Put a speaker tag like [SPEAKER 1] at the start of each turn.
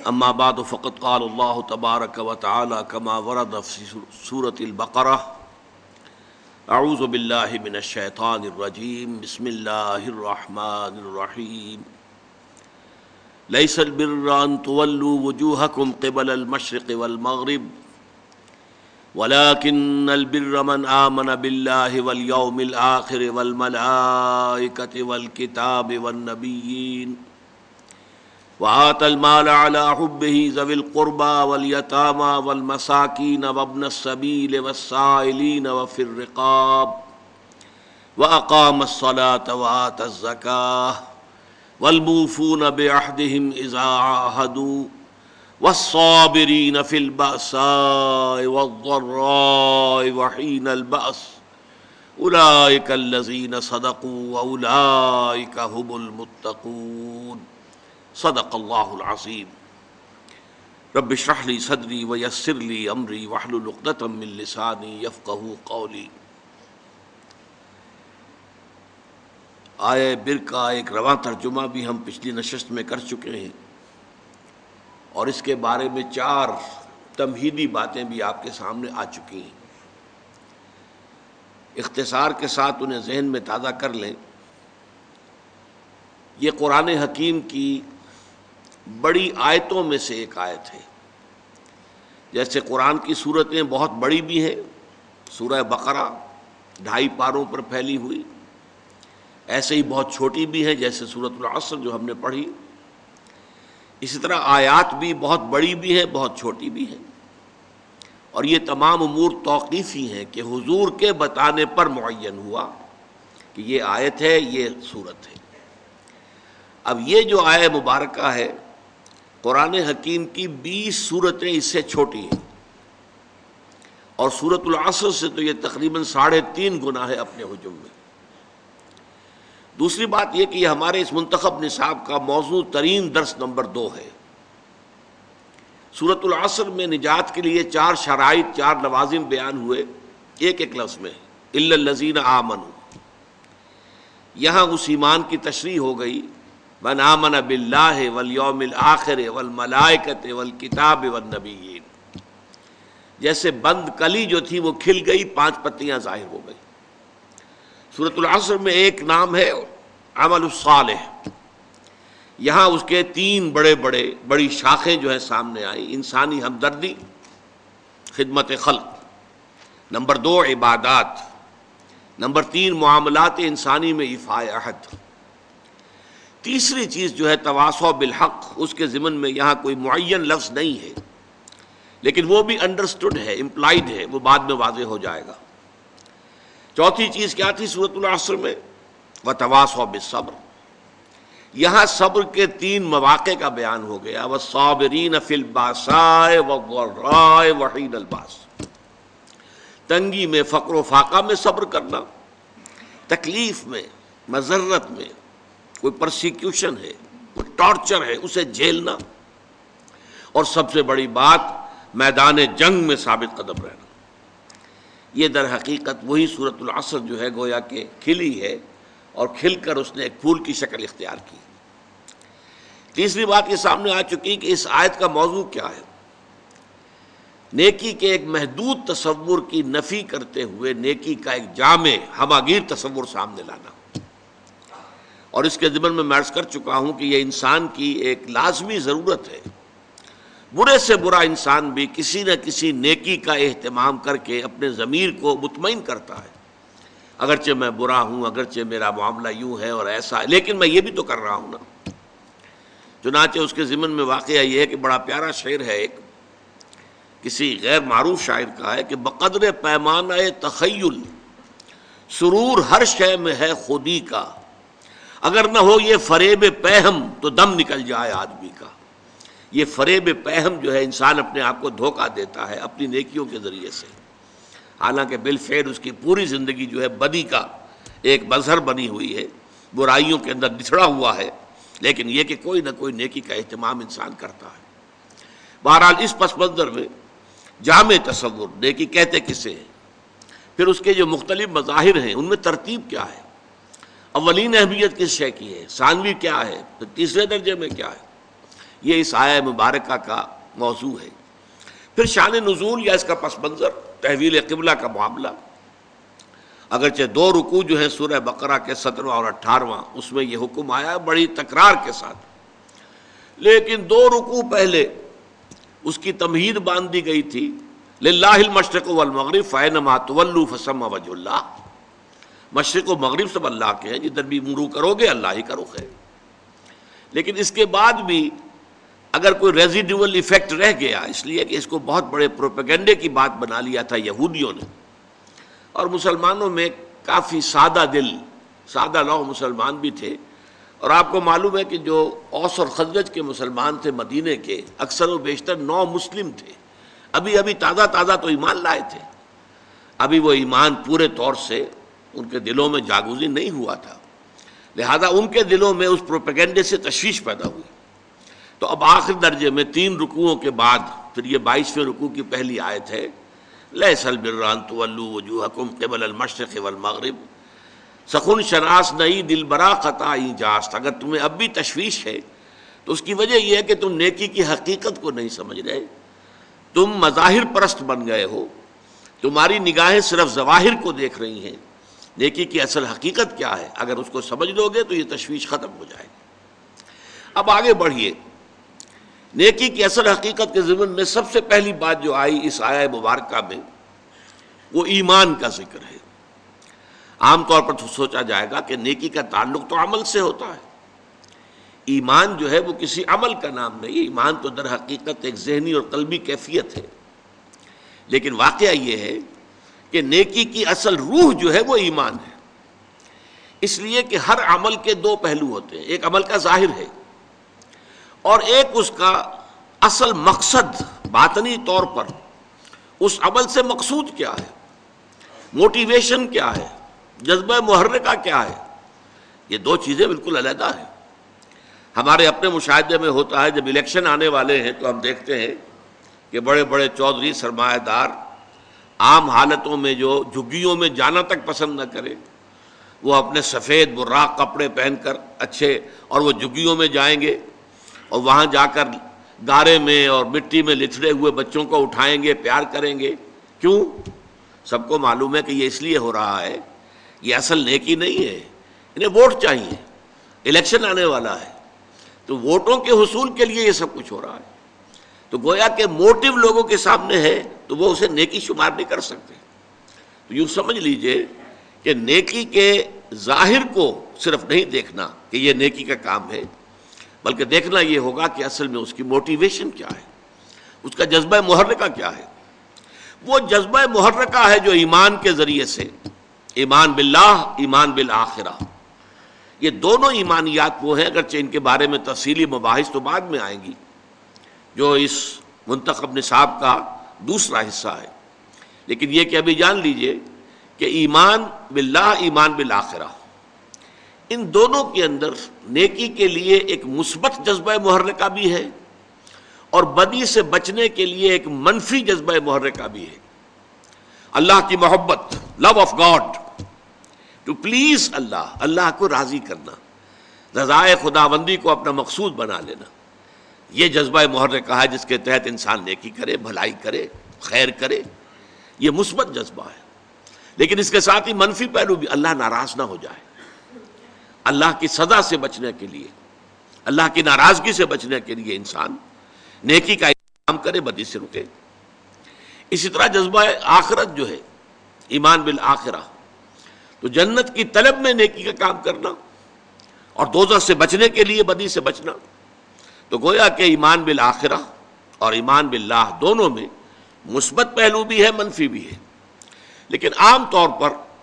[SPEAKER 1] اما بعد فقد قال اللہ تبارک و تعالی کما ورد فی سورۃ البقرہ اعوذ باللہ من الشیطان الرجیم بسم اللہ الرحمن الرحیم لیس البر ان تولوا وجوہکم قبل المشرق والمغرب ولكن البر من آمن بالله واليوم الآخر والملائكة والكتاب والنبيين وآتى المال على حبه ذوي القربى واليتامى والمساكين وابن السبيل والسائلين وفي الرقاب وأقام الصلاة وآتى الزكاة والموفون بعهدهم إذا عاهدوا والصابرين في البأساء والضراء وحين البأس أولئك الذين صدقوا وأولئك هم المتقون صدق اللہ العظیم رب اشرح لی صدری ویسر لی امری واحلل عقدۃ من لسانی یفقہوا قولی۔ آیہ بر کا ایک رواں ترجمہ بھی ہم پچھلی نشست میں کر چکے ہیں اور اس کے بارے میں 4 تمہیدی باتیں بھی آپ کے سامنے آ چکی ہیں۔ اختصار کے ساتھ انہیں ذہن میں تازہ کر لیں۔ یہ قرآن حکیم کی بڑی آیتوں میں سے ایک آیت ہے۔ جیسے قرآن کی صورتیں بہت بڑی بھی ہیں، سورہ بقرہ 2.5 پاروں پر پھیلی ہوئی، ایسے ہی بہت چھوٹی بھی ہیں جیسے سورۃ العصر جو ہم نے پڑھی۔ اسی طرح آیات بھی بہت بڑی بھی ہیں، بہت چھوٹی بھی ہیں، اور یہ تمام امور توقیفی ہیں کہ حضور کے بتانے پر معین ہوا کہ یہ آیت ہے، یہ صورت ہے۔ اب یہ جو آیہ مبارکہ ہے قرآن حکیم کی 20 صورتیں اس سے چھوٹی ہیں، اور سورۃ العصر سے تو یہ تقریباً 3.5 گنا ہے اپنے حجم میں۔ دوسری بات یہ کہ یہ ہمارے اس منتخب نصاب کا موضوع ترین درس نمبر 2 ہے۔ سورۃ العصر میں نجات کے لیے 4 شرائط، 4 لوازم بیان ہوئے ایک لفظ میں، الا الذین آمنوا۔ یہاں اس ایمان کی تشریح ہو گئی، من آمن باللہ والیوم الآخر والملائکۃ والکتاب والنبیین۔ جیسے بند کلی جو تھی وہ کھل گئی، 5 پتیاں ظاہر ہو گئی۔ سورۃ العصر میں ایک نام ہے عمل الصالح، یہاں اس کے 3 بڑی شاخیں جو ہیں سامنے آئی۔ انسانی ہمدردی، خدمت خلق، نمبر 2 عبادات، نمبر 3 معاملات انسانی میں ایفاء عہد۔ تیسری چیز جو ہے تواصو بالحق، اس کے ضمن میں یہاں کوئی معین لفظ نہیں ہے، لیکن وہ بھی انڈرسٹوڈ ہے، امپلائڈ ہے، وہ بعد میں واضح ہو جائے گا۔ چوتھی چیز کیا تھی سورۃ العصر میں؟ وتواصوا بالصبر۔ یہاں صبر کے 3 مواقع کا بیان ہو گیا، والصابرین فی الباساء والضراء وحین الباس۔ تنگی میں، فقر و فاقہ میں صبر کرنا، تکلیف میں، مضرت میں، کوئی پرسیکیوشن ہے، کوئی ٹارچر ہے، اسے جھیلنا، اور سب سے بڑی بات میدان جنگ میں ثابت قدم رہنا۔ یہ در حقیقت وہی سورۃ العصر جو ہے گویا کہ کھلی ہے، اور کھل کر اس نے ایک پھول کی شکل اختیار کی۔ تیسری بات یہ سامنے آ چکی کہ اس آیت کا موضوع کیا ہے۔ نیکی کے ایک محدود تصور کی نفی کرتے ہوئے نیکی کا ایک جامع ہماگیر تصور سامنے لانا، اور اس کے ضمن میں عرض کر چکا ہوں کہ یہ انسان کی ایک لازمی ضرورت ہے۔ برے سے برا انسان بھی کسی نہ کسی نیکی کا اہتمام کر کے اپنے ضمیر کو مطمئن کرتا ہے، اگرچہ میں برا ہوں، اگرچہ میرا معاملہ یوں ہے اور ایسا ہے، لیکن میں یہ بھی تو کر رہا ہوں نا۔ چنانچہ اس کے ضمن میں واقعہ یہ ہے کہ بڑا پیارا شعر ہے، ایک کسی غیر معروف شاعر کا ہے کہ بقدر پیمانہ تخیل سرور ہر شے میں ہے خودی کا، اگر نہ ہو یہ فریب پہم تو دم نکل جائے آدمی کا۔ یہ فریب پہم جو ہے، انسان اپنے آپ کو دھوکہ دیتا ہے اپنی نیکیوں کے ذریعے سے، حالانکہ بالفعل اس کی پوری زندگی جو ہے بدی کا ایک مظہر بنی ہوئی ہے، برائیوں کے اندر بچھڑا ہوا ہے، لیکن یہ کہ کوئی نہ کوئی نیکی کا اہتمام انسان کرتا ہے۔ بہرحال اس پس منظر میں جامع تصور نیکی کہتے کسے ہیں، پھر اس کے جو مختلف مظاہر ہیں ان میں ترتیب کیا ہے، اولین اہمیت کس شے کی ہے، ثانوی کیا ہے، پھر تیسرے درجے میں کیا ہے، یہ اس آیہ مبارکہ کا موضوع ہے۔ پھر شان نزول یا اس کا پس منظر، تحویل قبلہ کا معاملہ، اگرچہ 2 رکوع جو ہیں سورہ بقرہ کے 17واں اور 18واں، اس میں یہ حکم آیا ہے بڑی تکرار کے ساتھ، لیکن 2 رکوع پہلے اس کی تمہید باندھ دی گئی تھی، للہ المشرق والمغرب فینما تولوا فثم وجہ اللہ، مشرق و مغرب سب اللہ کے ہیں، جدھر بھی منہ کرو گے اللہ ہی کا رخ ہے۔ لیکن اس کے بعد بھی اگر کوئی ریزیڈیول ایفیکٹ رہ گیا، اس لیے کہ اس کو بہت بڑے پروپیگنڈے کی بات بنا لیا تھا یہودیوں نے، اور مسلمانوں میں کافی سادہ دل، سادہ لوح مسلمان بھی تھے، اور آپ کو معلوم ہے کہ جو اوس اور خزرج کے مسلمان تھے مدینے کے، اکثر و بیشتر نو مسلم تھے، ابھی تازہ تو ایمان لائے تھے، ابھی وہ ایمان پورے طور سے ان کے دلوں میں جاگزین نہیں ہوا تھا، لہذا ان کے دلوں میں اس پروپیگنڈے سے تشویش پیدا ہوئی۔ تو اب آخر درجے میں 3 رکوعوں کے بعد پھر یہ 22ویں رکوع کی پہلی آیت ہے، لیس البر ان تولوا وجوہکم قبل المشرق والمغرب، سخن شناس نئی دل برا خطائی جاست۔ اگر تمہیں اب بھی تشویش ہے تو اس کی وجہ یہ ہے کہ تم نیکی کی حقیقت کو نہیں سمجھ رہے، تم مظاہر پرست بن گئے ہو، تمہاری نگاہیں صرف ظواہر کو دیکھ رہی ہیں، نیکی کی اصل حقیقت کیا ہے اگر اس کو سمجھ لو گے تو یہ تشویش ختم ہو جائے گی۔ اب آگے بڑھیے، نیکی کی اصل حقیقت کے ضمن میں سب سے پہلی بات جو آئی اس آیہ مبارکہ میں وہ ایمان کا ذکر ہے۔ عام طور پر تو سوچا جائے گا کہ نیکی کا تعلق تو عمل سے ہوتا ہے، ایمان جو ہے وہ کسی عمل کا نام نہیں، ایمان تو در حقیقت ایک ذہنی اور قلبی کیفیت ہے، لیکن واقعہ یہ ہے کہ نیکی کی اصل روح جو ہے وہ ایمان ہے، اس لیے کہ ہر عمل کے 2 پہلو ہوتے ہیں، ایک عمل کا ظاہر ہے اور ایک اس کا اصل مقصد، باطنی طور پر اس عمل سے مقصود کیا ہے، موٹیویشن کیا ہے، جذبہ محرکہ کیا ہے۔ یہ 2 چیزیں بالکل علیحدہ ہیں۔ ہمارے اپنے مشاہدے میں ہوتا ہے جب الیکشن آنے والے ہیں تو ہم دیکھتے ہیں کہ بڑے بڑے چودھری سرمایہ دار عام حالتوں میں جو جھگیوں میں جانا تک پسند نہ کرے، وہ اپنے سفید براق کپڑے پہن کر اچھے، اور وہ جھگیوں میں جائیں گے اور وہاں جا کر گارے میں اور مٹی میں لتھڑے ہوئے بچوں کو اٹھائیں گے، پیار کریں گے۔ کیوں؟ سب کو معلوم ہے کہ یہ اس لیے ہو رہا ہے، یہ اصل نیکی نہیں ہے، انہیں ووٹ چاہیے، الیکشن آنے والا ہے تو ووٹوں کے حصول کے لیے یہ سب کچھ ہو رہا ہے۔ تو گویا کہ موٹیو لوگوں کے سامنے ہے تو وہ اسے نیکی شمار نہیں کر سکتے۔ تو یوں سمجھ لیجئے کہ نیکی کے ظاہر کو صرف نہیں دیکھنا کہ یہ نیکی کا کام ہے، بلکہ دیکھنا یہ ہوگا کہ اصل میں اس کی موٹیویشن کیا ہے، اس کا جذبہ محرکہ کیا ہے۔ وہ جذبہ محرکہ ہے جو ایمان کے ذریعے سے، ایمان باللہ، ایمان بالآخرہ، یہ دونوں ایمانیات وہ ہیں، اگرچہ ان کے بارے میں تفصیلی مباحث تو بعد میں آئیں گی، جو اس منتخب نصاب کا دوسرا حصہ ہے، لیکن یہ کہ ابھی جان لیجئے کہ ایمان باللہ، ایمان بالآخرہ، ان دونوں کے اندر نیکی کے لیے ایک مثبت جذبہ محرکہ بھی ہے اور بدی سے بچنے کے لیے ایک منفی جذبہ محرکہ بھی ہے۔ اللہ کی محبت، love of God, to please Allah, Allah کو راضی کرنا، رضائے خداوندی کو اپنا مقصود بنا لینا، یہ جذبہ محرکہ ہے جس کے تحت انسان نیکی کرے، بھلائی کرے، خیر کرے، یہ مثبت جذبہ ہے۔ لیکن اس کے ساتھ ہی منفی پہلو بھی، اللہ ناراض نہ ہو جائے، اللہ کی سزا سے بچنے کے لیے، اللہ کی ناراضگی سے بچنے کے لیے انسان نیکی کا کام کرے، بدی سے رکے۔ اسی طرح جذبہ آخرت جو ہے، ایمان بالآخرہ، تو جنت کی طلب میں نیکی کا کام کرنا اور دوزخ سے بچنے کے لیے بدی سے بچنا، تو گویا کہ ایمان بالآخرہ اور ایمان باللہ دونوں میں مثبت پہلو بھی ہے، منفی بھی ہے۔ لیکن عام طور پر